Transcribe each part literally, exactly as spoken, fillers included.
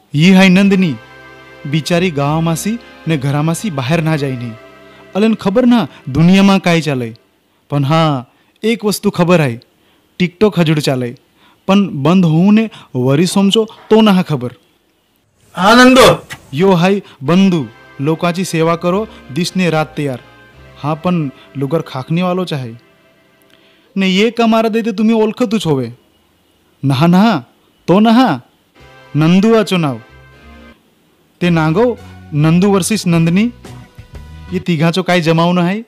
ही हाय नंदनी बिचारी गावामासी ने घरामासी बाहेर ना जाई नहीं अलन खबर ना दुनिया में काय चाले पण हाँ एक वस्तु खबर है टिकटॉक हजूड चाले पण बंद होऊ ने वरी समजो तो ना खबर। हाँ नंदो यो हाय बंधु लोकाची सेवा करो दिसने रात तैयार हाँ पण लुगर खाकनी वालो चाहे ने ये कमारा देते तुम्ही ओळखतूच होवे नहा नहा तो नहा नंदू आचो नाव ते नागो नंदू वर्सेस नंदनी ये तिघाचो काय जमावणं आहे।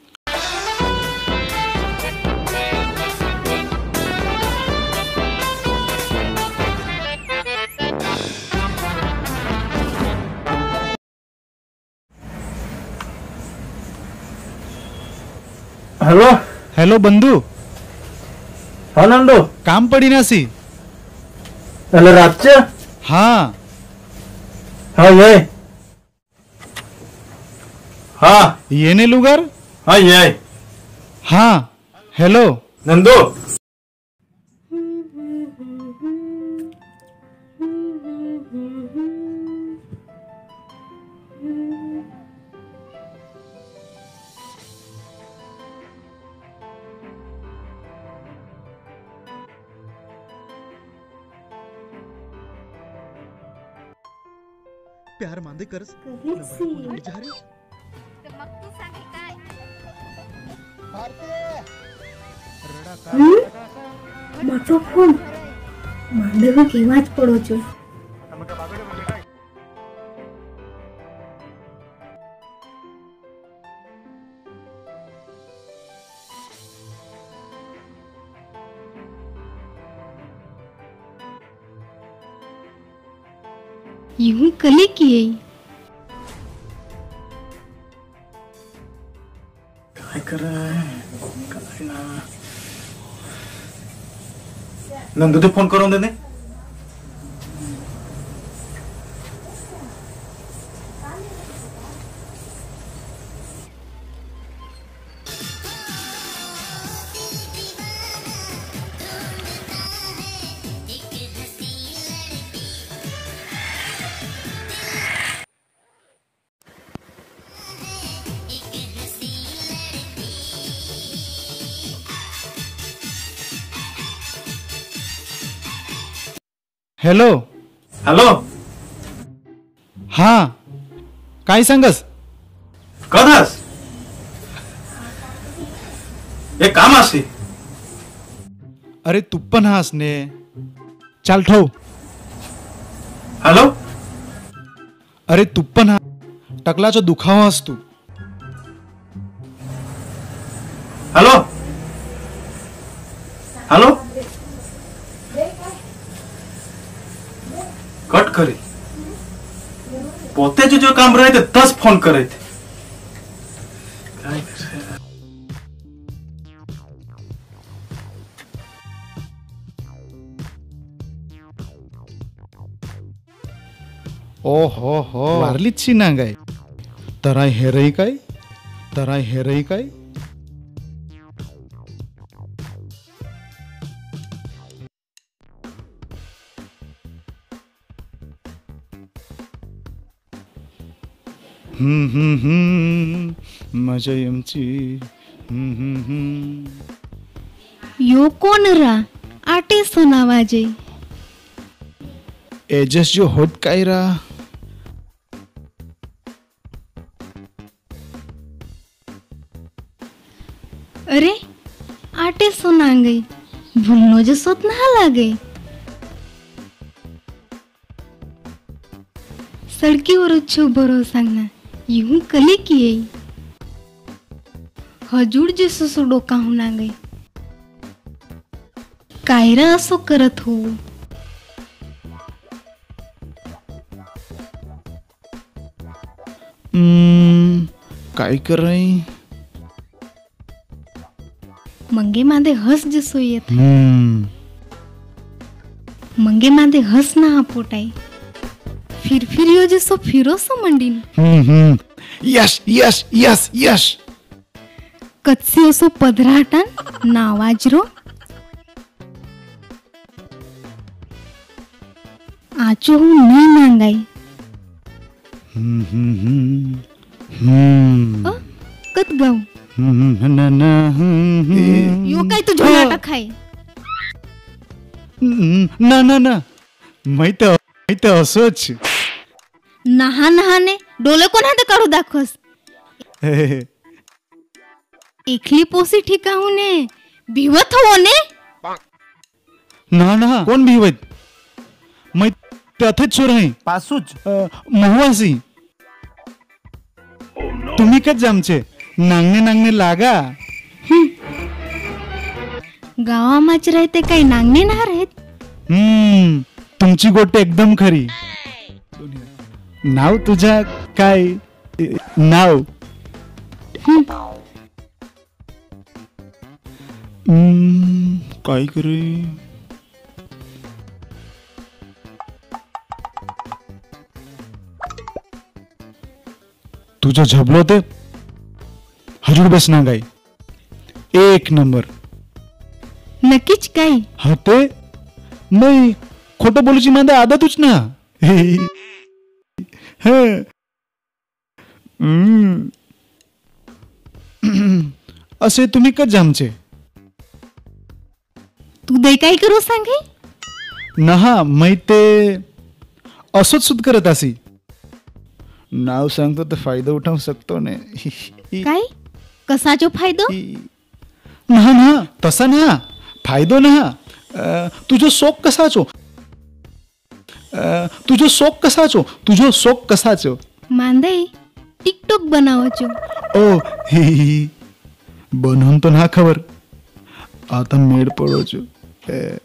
हेलो हेलो बंधु हाँ नंदो काम पड़ी नासी अरे रातचे हाँ हाँ ये हाँ ये ने लुगार हाँ ये हाँ हेलो नंदो प्यार मांदे करस माझो फोन માંડવો કેવા જ પડો છો यूं कले किए काय कर रहा है काय ना नंदू तो फोन करून देने हेलो हेलो हाँ काय सांगस कदास एक काम आसी अरे तू पण हास ने चाल ठेव हेलो अरे तू पण हा टकलाचो दुखावा हास तू हेलो हेलो कट करे पोते जो जो काम रहे थे दस फोन करे थे ओहो हो वारलीच शी ना गाय तराय हेरई काय तराय हेरई काय हम्म हम्म हम्म मजा यमची हम्म हम्म हम्म यो कोण रा आटे सुनावाजे एजस जो होत काय रा अरे आटे सुना गई भूलनो जो सोत ना लागे सड़कीवर अच्छो भरोसा ना यूं कली किए हजूड जे सुसुडो काहू ना गई कायरा असो करत हो हम्म काय कर रही मंगे मादे हस जसो येत हम्म मंगे मादे हस ना पोटाई फिर फिर यो जसो फिरो सो मंडीन hmm hmm yes yes yes yes कच्सी असो पधराटन नावाजरो સાચું હું નહીં માંગાઈ. हम्म, हम्म, हम्म, हम्म, અ, કત ગાઉં हम्म, ना, ना, हम्म, हम्म, યો કાંઈ તું જો નાટક ખાય. हम्म, ना ना ना मैं तो मैं तो असोच નહા નહાને ડોલે કોના હાથે કાઢું દાખોસ. એકલી પોસી ઠીકા હું ને બીવત હોવો ને. ना ना कोण भिवत मैं त्याथेच चोर आहे पासूच महुवासी तुम्ही कच जामचे नांगणे नांगणे लागा गावाમાં જ રહેતે કઈ નાંગને ના રહેત. हम्म तुमची गोष्ट एकदम खरी नाव तुझ्या काय ए, नाव हम्म, काय करे तुझं झबलो ते हजूर बस ना गाई एक नंबर નક્કી જ કઈ. हा ते नाही खोटं बोलूची माझ्या आदतच ना हं. हम्म. असे तुम्ही कच जामचे તું દઈ કાઈ કરો सांगे. नहा मै ते असोच सुद करत असी नाव सांगतो तर फायदा उठावू शकतो ने કાઈ કસાચો ફાયદો. ना ना तसा ना फायदो ना अं, तुझो शोक कसाचो अं, तुझो शोक कसाचो तुझो शोक कसाचो માંદે ટિકટોક બનાવો છો. ओ ही ही. बनवून तो ना खबर आता मेड पडो छो अं,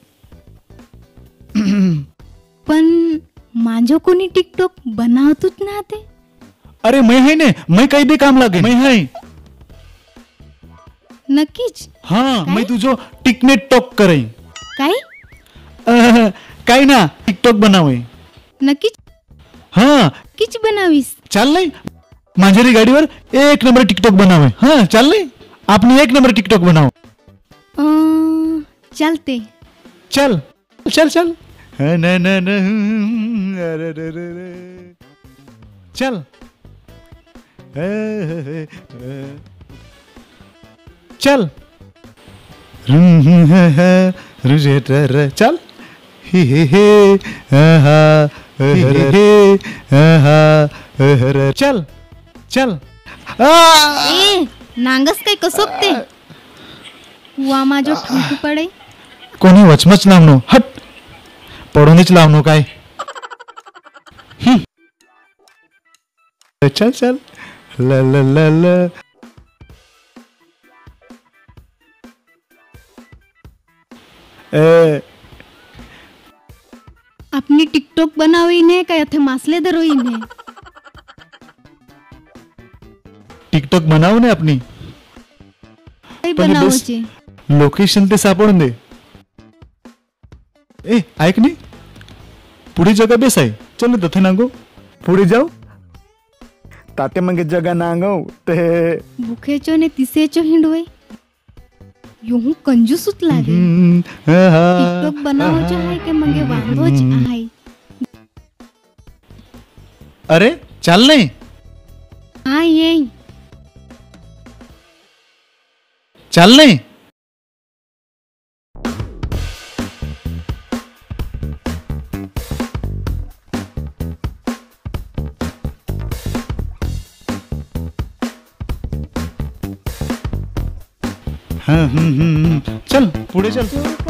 પણ माझो कोणी टिकटॉक બનાવતું જ ના તે. अरे मैं है ने मैं काही बी काम लागे मैं है નક્કી જ हाँ काय? मैं तुझो टिकनेट टॉक करे કાઈ अं, काही ना टिकटॉक बनावे નક્કી જ हाँ નક્કી જ બનાવીશ. चाल नाही माझ्या गाडीवर एक नंबर टिकटॉक बनावे हाँ चाल नाही आपने एक नंबर टिकटॉक बनाओ અ, ચાલતે. चल चल चल हाँ, ना ना ना अरे, अरे, अरे, अरे. चल अ, अ, अ. चल रुझे तर चल हे हे हे आहा, अहरे, हे आहा, अहरे. चल चल आ! એ નાંગસ કઈ કસોક તે કુવામાં જો ઠૂંઠું પડે. कोणी वचमच लावणो हट पडूनच लावणो काय हं. चल चल ल ल ल ल ए, આપની ટિકટોક બનાવીને કઈ અથે માસલે ધરોઈને. टिकटॉक बनाव ने अपनी કઈ पण બનાવો बेस- છે. लोकेशन ते सापडून दे ए ऐक नी पुढे जगा बेस आहे चल तथे नांगो पुढे जाऊ ताते मग जगा नांगो ते ભૂખે છો ને તીસે છો હિંડવે યો હું કંજૂસ જ લાગે. हम्म, आहा, ટિકટોક બનાવો છો હાય કે મંગે વાંધો જ આય. अरे चाल नाही હા એ चाल नाही हाँ, हम्म, हम्म, हम्म. चल पुढे चल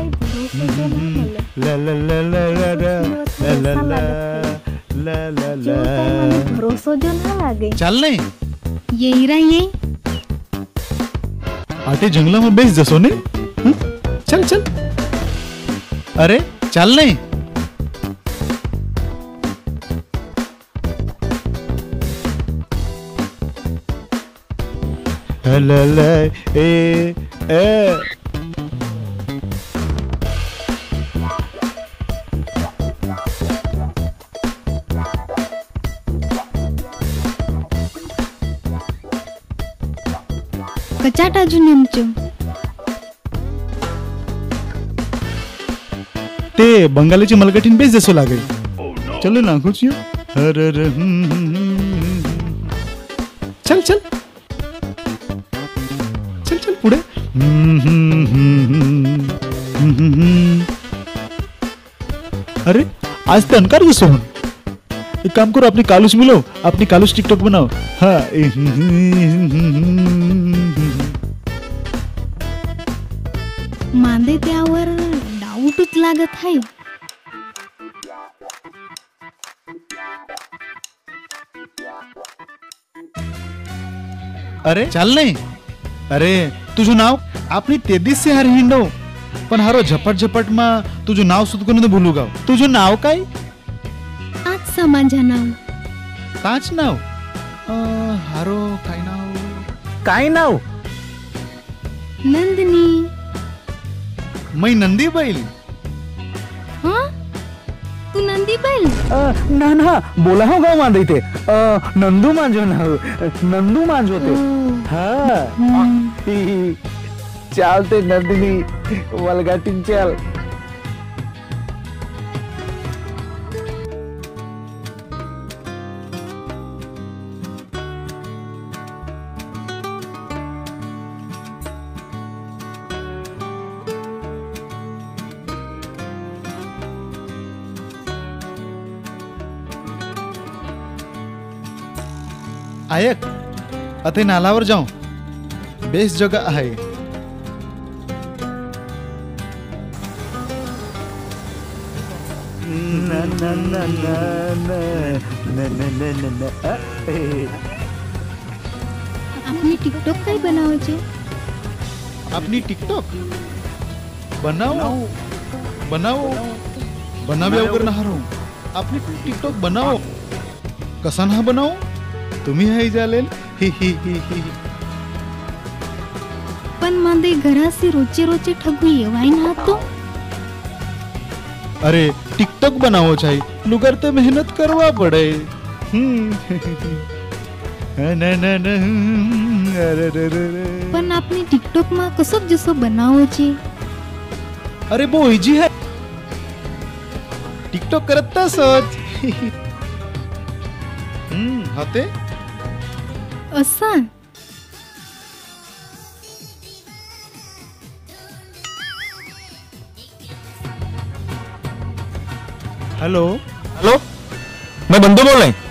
ला ला ला ला ला ला ला ला ला ला ला ભરોસો જો ના લાગે. चाल नाही ये हीरा ये आते जंगलाમાં બેસ જશો ને હं? चल चल अरे चाल नाही ला ला ए ए કચાટા જો નેમચો. ते बंगालीची मलकटीन बेस जसो लागे चल नाखू छियो अरे रे हम्म, हम्म, हम्म. चल चल चल चल पुढे हम्म, हम्म, हम्म, हम्म, हम्म. अरे आज ते अनकार की सोहन एक काम करो अपनी कालूस मिलो अपनी कालूस टिकटॉक बनाओ हाँ मांदे त्यावर डाऊटच लागत आहे. अरे चाल नाही अरे तुझं नाव आपली तेदीस से हर हिंडो पण हारो झपट झपट मा तुझं नाव सुद्धा भूलू गाव तुझं नाव काय आज समाजा नाव ताच नाव अं, हारो काय नाव काय नाव नंदिनी. मै नंदी बैल हा तू नंदी बैल. अ, ना ना बोला हो गाव मांद इथे अ, नंदू मांजो नाव नंदू मांजो ते हा हम्म. चालते नंदिनी वलगाटीन चाल. आयक अथे नालावर जाऊं बेस्ट जगह आहे. ना ना ना ना ना ना ना ना ना ना अ, ए. आपली टिकटॉक काय बनावायचे. अपनी टिकटॉक बनाओ बनाओ बनावे वगैरे नहारो अपनी टिकटॉक बनाओ कसा ना बनाओ तुम्ही हाय जालेल ही ही ही ही पण मांदे घरासी रोजचे रोजचे ठगू येवाय ना तो. अरे टिकटॉक बनावो चाहिए लुगर तो मेहनत करवा पड़े हम्म. न न न अरे रे रे रे. पण आपली टिकटॉक मा कसं जसं बनावायचे. अरे वो इजी है टिकटॉक करत तसंच हम्म हाते असा हेलो हेलो मैं बंधु बोल रहा हूँ.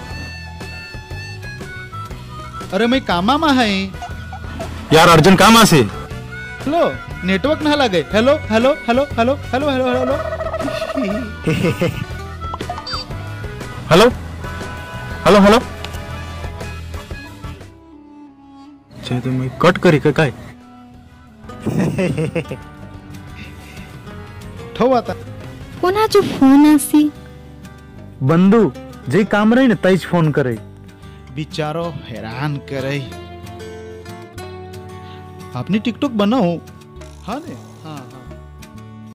अरे मैं कामा में है यार अर्जंट काम आसे. हेलो नेटवर्क ना लगे hello hello hello hello hello hello hello hello hello hello छे तो मैं कट करी का काय ठेव आता कोणाचो फोन असी. बंधू जे काम रही ने तईच फोन करे. बिचारो हैरान करे अपनी टिकटॉक बनाओ हाँ ने हाँ हाँ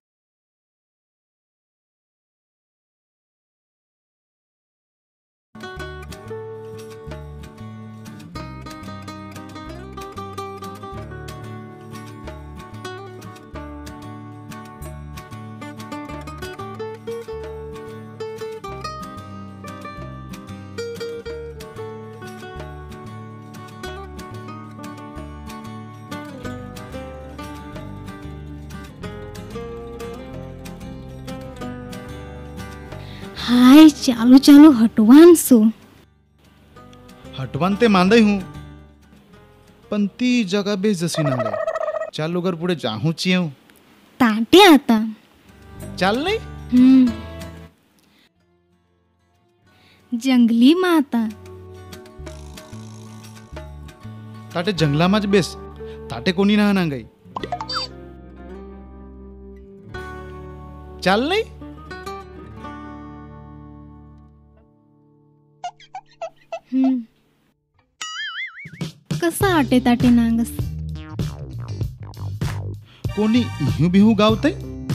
हाय चालू चालू हटवान सो. हटवान ते मांदाई हूँ पण ती जगह बेस जसी ना गए चालू कर पुढे जाहू चिये ताटे आता. चाल नाही हम्म. जंगली माता ताटे जंगलाમાં જ બેસ તાટે કોની ના ના ગઈ ચાલ નહીં हम्म. कसा आटे ताटे नांगस. कोणी इहू बिहू गावते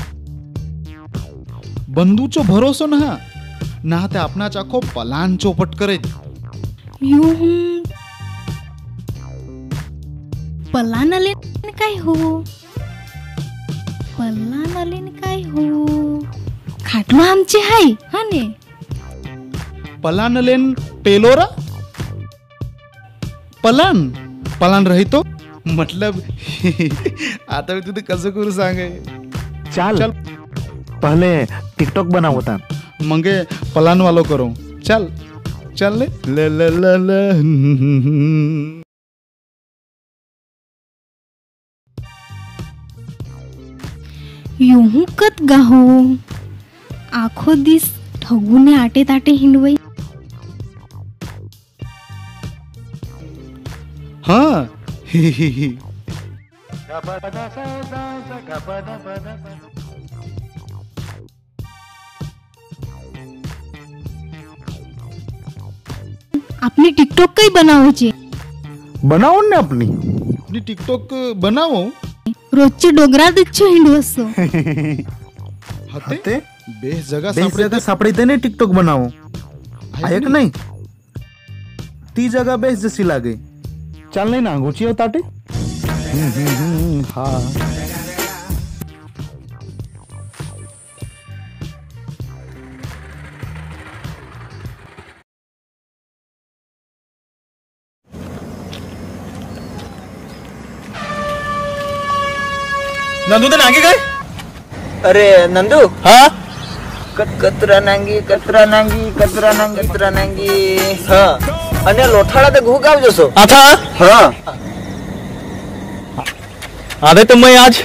बंधूचो भरोसो ना ना ते आपणाच आखो पलान चौपट करे यू पलान आले न काय हो पलान आले न काय हो खाटलो आमचे हाय हा ने पलान लेन पेलोरा पलान पलान रहितो मतलब आता मी तुझे कसं करू सांगे चाल चल पहले टिकटॉक बनाओ होता मंगे पलान वालो करो चल चल ले ले ले ले ले यूं कत गाहो आखो दिस ठगूने आटे ताटे हिंडवई हाँ ही ही ही आपने टिकटॉक कई बनावो छे बनाओ ने अपनी अपनी टिकटॉक बनावो रोजचे डोंगरात इच्छो हिंडवसो हते ते बेस जगह बेस सापडे जगह सापडीते ने टिकटॉक बनाओ ऐक नाही ती जगह बेस जशी लागे चाल नाही ना अंगोची हो ताटे हाँ नंदू ते नांगी काय अरे नंदू हा कत कतरा नांगी कतरा नांगी कतरा नांगी कतरा नांगी हा અને લોઠાડા તે ઘૂ ગાવ જશો आता હા आधे तो मैं आज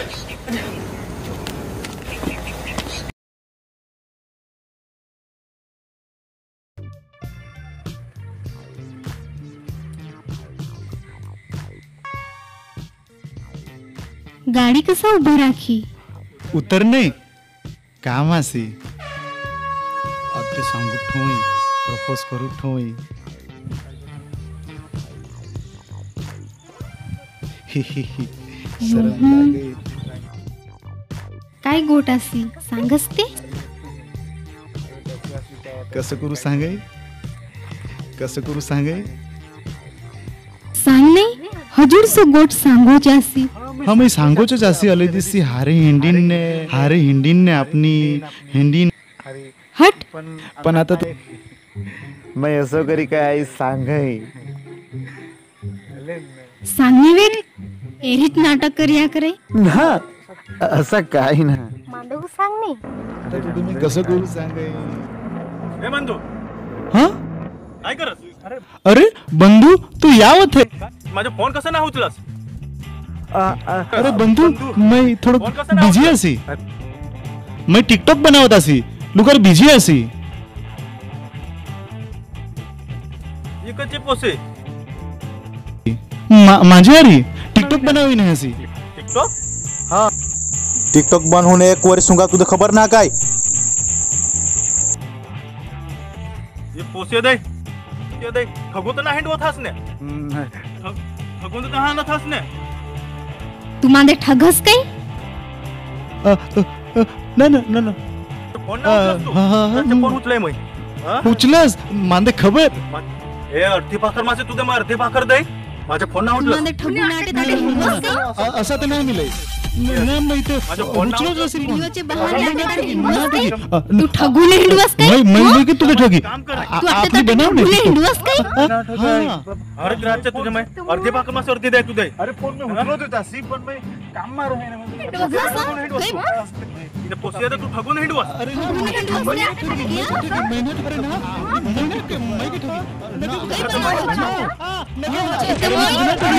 गाडी कसा उभी राखी उतरणे कामासी अगदी सांगू ठोई प्रपोज करू ठोई हि हि हि सरम लागे काय गोट असी सांगस ते कसं करू सांगे कसं करू सांगे सांग नाही हजूर सो गोट सांगो जासी हाँ मैं सांगोच जासी अले दिसी हारे हिंडीन ने हारे हिंडीन ने अपनी हिंडीन हट पण आता तो मैं असं करी काय सांगाय सांगने वेळ एरीत नाटक करिया करे ना असं काय ना मांडव सांगणे आता तू तुम्ही कसं करू सांगे ए बंधू हाँ काय करत अरे बंधू तू यावत है माझा फोन कसा ना उचलास अरे बंधू मैं थोडं फोन कसं नाव बिझी असी मैं टिकटॉक बनावत असी लुकर बिझी असी इकडचे पोसे मा- माझी आरी टिकटॉक बनावी नाही असी टिकटॉक टिकटॉक बंद होणे एक वर्ष सुंगा तुझं खबर ना काय ये पोसे दे ये दे ठगू तर नाही हँडवत हसने ठगून तर हा न हसने तू माझे ठगस काही अ, अ, अ, नाही नाही नाही, नाही फोन ना उचलास तू हा, हा, हा. त्याचे फोन उचलाय मग हा? उचलस मांदे खबर मा- ए अर्धी भाकर माझे तुझे मग अर्धी भाकर दे माझ्या फोन ना तू उचलास माझे ठगून आटे ताटे हिंडवस काही अ- असं तर नाही मिळेल नाही माहिती माझा फोन नाव उचलच असेल फोन. व्हिडिओचे बहाने आटे ताटे हिंडवस नाही, काही अ, तू ठगून हिंडवस काही नाही मैं नहीं की तुला ठगी काम कर आ- तू आटे आपली ताटे बनाव ठगून नाही हिंडवस काही हाँ. अरे ग्राहकचे तुझे मग अर्धी भाकर माझे अर्धी दे तुझे अरे फोन में उतरत होता सी पण मैं काम मार रहे ना इथे पोसे दे तू ठगून हिंडवस अरे ना, मैं ठगी, मैं नहीं ठगी, मैं नहीं ठगी, मेहनत करे ना मैं नहीं ठगी, मैं नहीं ठगी. नका, नका, नका, हाँ, नका, अरे मैं नहीं ठगी.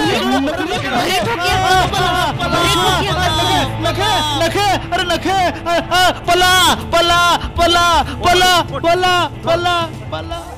नखे, नखे, अरे नखे, अ, अ, पला पला पला पला पला पला पला